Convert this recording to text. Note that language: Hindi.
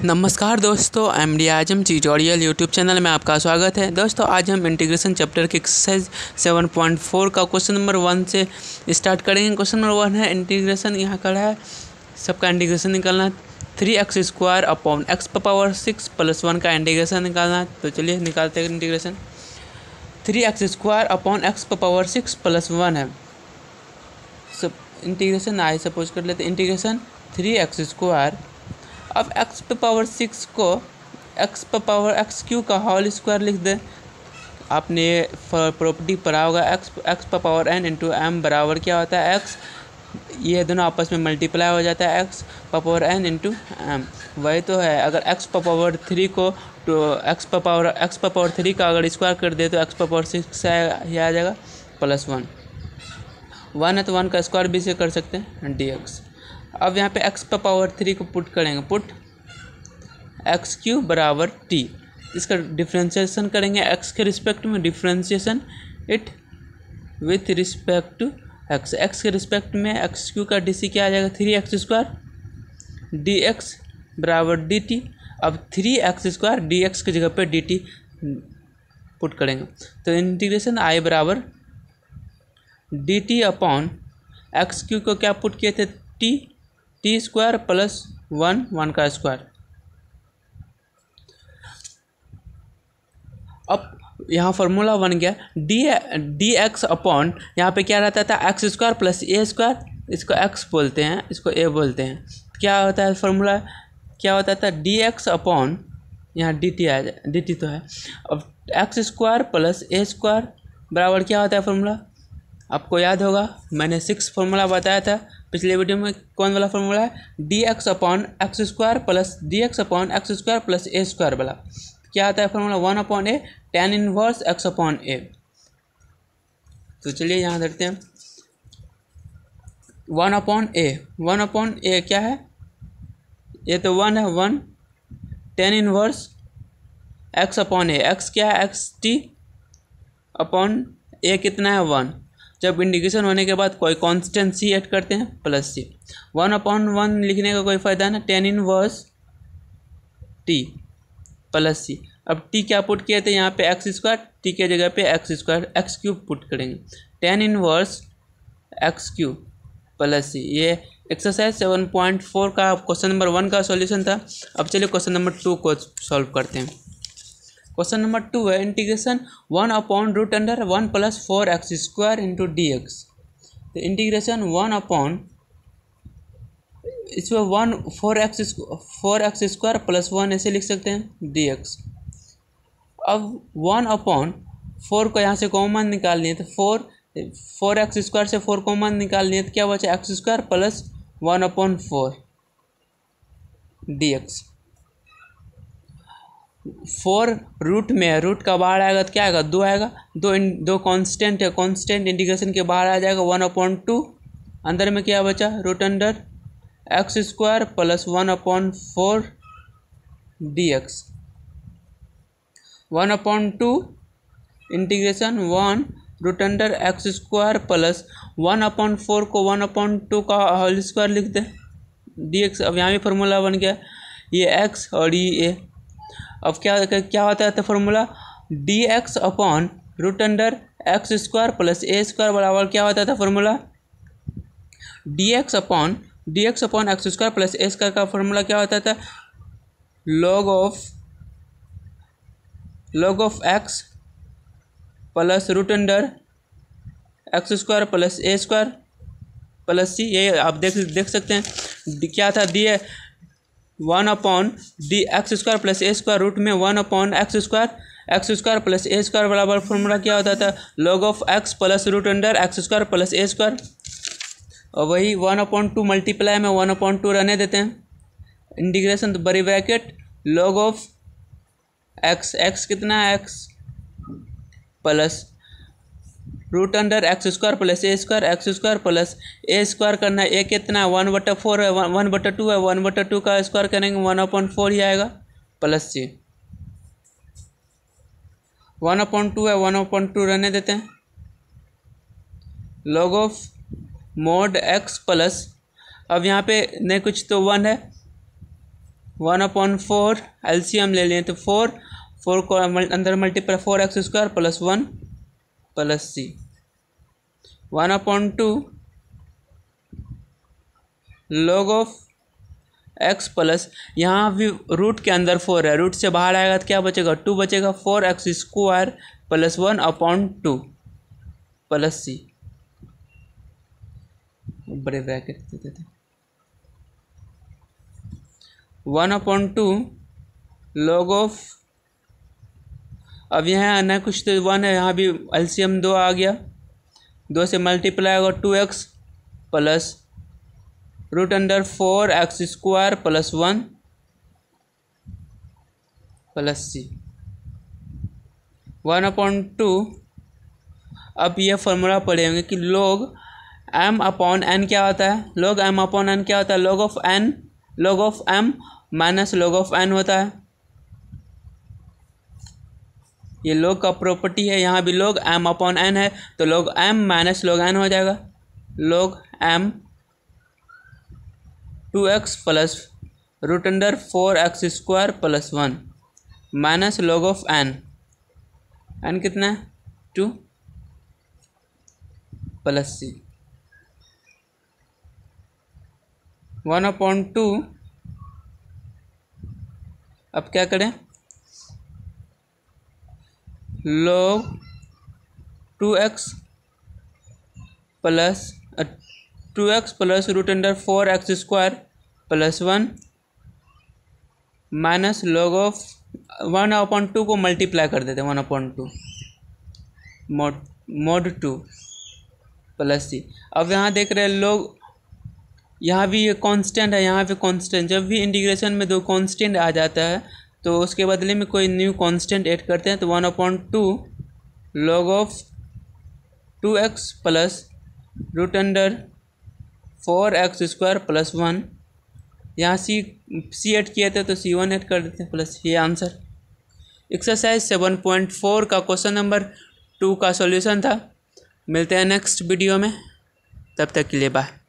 नमस्कार दोस्तों, MD Azam tutorial YouTube channel में आपका स्वागत है। दोस्तों आज हम इंटीग्रेशन चैप्टर के एक्सरसाइज 7.4 का क्वेश्चन नंबर 1 से स्टार्ट करेंगे। क्वेश्चन नंबर 1 है इंटीग्रेशन। यहाँ खड़ा है, सबका इंटीग्रेशन निकालना है। 3x² अपॉन x पावर 6 + 1 का इंटीग्रेशन निकालना है। तो चलिए निकालते हैं integration. 3x² upon x power 6 + 1 है। सब इंटीग्रेशन आई सपोज कर लेते हैं। Integration 3x²। अब x पावर 6 को x पावर x³ का होल स्क्वायर लिख दें। आपने ये प्रॉपर्टी पढ़ा होगा, x power n into m बराबर क्या होता है x, ये दोनों आपस में मल्टीप्लाई हो जाता है x power n into m। वही तो है, अगर x पावर 3 को तो x पावर 3 का अगर स्क्वायर कर दे तो x पावर 6 से ये आ जाएगा +1 है, तो 1 का स्क्वायर भी से कर सकते हैं dx। अब यहाँ पे x पावर 3 को पुट करेंगे, पुट x³ बराबर t। इसका डिफ्रेंशिएशन करेंगे x के रिस्पेक्ट में, differentiation it with respect to x के रिस्पेक्ट में x³ का डी सी क्या आ जाएगा 3x² dx बराबर dt। अब 3x² dx की जगह पे dt पुट करेंगे, तो इंटीग्रेशन i बराबर dt अपॉन x³ को क्या पुट किए थे t² + 1 का स्क्वायर। अब यहाँ फार्मूला बन गया dx अपॉन, यहाँ पे क्या रहता था x² + a², इसको x बोलते हैं, इसको a बोलते हैं। क्या होता है फार्मूला, क्या होता था dx अपॉन, यहाँ dt आ जाए, dt तो है। अब x² + a² बराबर क्या होता है फार्मूला, आपको याद होगा, मैंने 6 फार्मूला बताया था पिछले वीडियो में। कौन वाला फार्मूला है, dx upon x² + dx upon x² + a² वाला। क्या आता है formula 1/a tan inverse x/a। तो चलिए यहाँ देखते हैं 1/a क्या है, ये तो 1 है, 1 tan इनवर्स x/a। x क्या है, xt अपॉन a कितना है 1। जब इंटीग्रेशन होने के बाद कोई कांस्टेंट c ऐड करते हैं +c। 1/1 लिखने का कोई फ़ायदा ना, tan इनवर्स t +c। अब t क्या पुट किए थे यहाँ पे x², t के जगह पे x² x³ पुट करेंगे, tan इनवर्स x³ +c। ये एक्सरसाइज 7.4 का क्वेश्चन नंबर 1 का सॉल्यूशन था। अब चलिए क्वेश्चन नंबर 2 को सॉल्व करते हैं। क्वेश्चन नंबर 2 है इंटीग्रेशन 1/√1 + 4x² इंटू dx। तो इंटीग्रेशन 1/, इसमें 4x² + 1 ऐसे लिख सकते हैं dx। अब 1/4 को यहाँ से कॉमन निकाल लिए, तो 4x² से 4 कॉमन निकाल लिए, तो क्या बचा x² + 1/4 dx। 4 रूट में है, रूट का बाहर आएगा तो क्या आएगा 2 आएगा, दो कांस्टेंट है, कांस्टेंट इंटीग्रेशन के बाहर आ जाएगा 1/2। अंदर में क्या बचा √x² + 1/4 dx। 1/2 इंटीग्रेशन 1 √x² + 1/4 को 1/2 का होल स्क्वायर लिख दे dx। अब यहाँ भी फार्मूला बन गया, ये x और ये a। अब क्या होता है तो formula dx upon √x² + a² बराबर क्या होता था formula, dx upon x² + a² का फार्मूला क्या होता था, log of x plus √x² + a² + c। ये आप देख सकते हैं क्या था, दिए 1/x² + a² रूट में 1/x² + a² बराबर फार्मूला क्या होता था, log of x plus √x² + a²। और वही 1/2 मल्टीप्लाई में 1/2 रहने देते हैं। इंटीग्रेशन तो बड़ी ब्रैकेट log of x कितना है x plus √x² + a² plus a² करना है, a कितना है 1/4 है, 1/2 है, 1/2 का स्क्वायर करेंगे 1/4 ही आएगा +c। 1/2 है, 1/2 रहने देते हैं। log of mod x plus, अब यहाँ पे नहीं कुछ तो 1 है, 1/4 एलसीएम ले लें तो 4 को अंदर multiply 4x² plus 1 plus C 1/2 log of x plus यहाँ भी रूट के अंदर 4 है, रूट से बाहर आएगा तो क्या बचेगा 2 बचेगा 4x² प्लस 1/2 प्लस सी बड़े ब्रैकेट देते थे 1/2 log ऑफ अब यहाँ ना कुछ तो 1 है, यहाँ भी एलसीएम 2 आ गया, 2 से मल्टीप्लाई होगा 2x plus root under 4x² plus 1 plus C 1/2। अब ये फॉर्मूला पढ़ेंगे कि log m/n क्या होता है, log m/n क्या होता है, log of m minus log of n होता है। ये log का प्रॉपर्टी है, यहाँ भी log m/n है तो log m minus log n हो जाएगा, log m 2x plus root under 4x² plus 1 minus log of n कितना है 2 प्लस सी 1/2। अब क्या करें, log 2x plus root under 4x² plus 1 minus log of 1/2 को मल्टीप्लाई कर देते हैं 1/2 mod 2 प्लस सी। अब यहाँ देख रहे हैं लोग, यहाँ भी ये कांस्टेंट है, यहाँ पे कांस्टेंट, जब भी इंटीग्रेशन में 2 कांस्टेंट आ जाता है तो उसके बदले में कोई न्यू कांस्टेंट ऐड करते हैं तो 1/2 log of 2x plus root under 4x² plus 1, यहाँ सी ऐड किए थे तो C1 ऐड कर देते हैं प्लस, ये आंसर एक्सरसाइज 7.4 का क्वेश्चन नंबर 2 का सॉल्यूशन था। मिलते हैं नेक्स्ट वीडियो में, तब तक के लिए बाय।